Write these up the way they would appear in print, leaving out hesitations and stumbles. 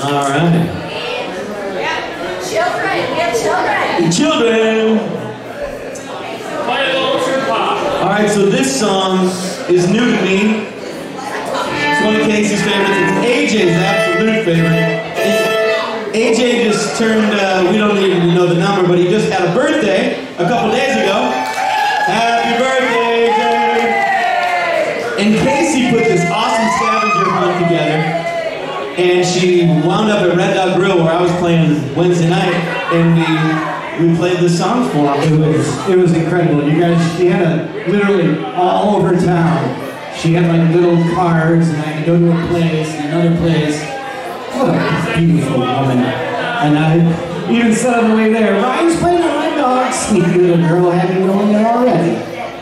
All right. Children, we have children. Children. Play a little trip hop. All right, so this song is new to me. It's one of Casey's favorites. It's AJ's absolute favorite. AJ just turned, we don't even know the number, but he just had a birthday a couple days ago. Happy birthday, AJ! And Casey put this awesome scavenger hunt together. And she wound up at Red Dog Grill where I was playing Wednesday night, and we played this song for him. It was incredible. You guys, she had literally all over town. She had like little cards, and I had to go to a place, and another place. What a beautiful woman. And I even said on the way there, Ryan's playing on my dog. Sneaky little girl had me going there already.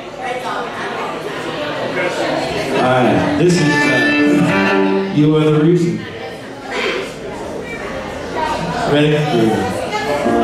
Alright, this is You Are the Reason. Ready?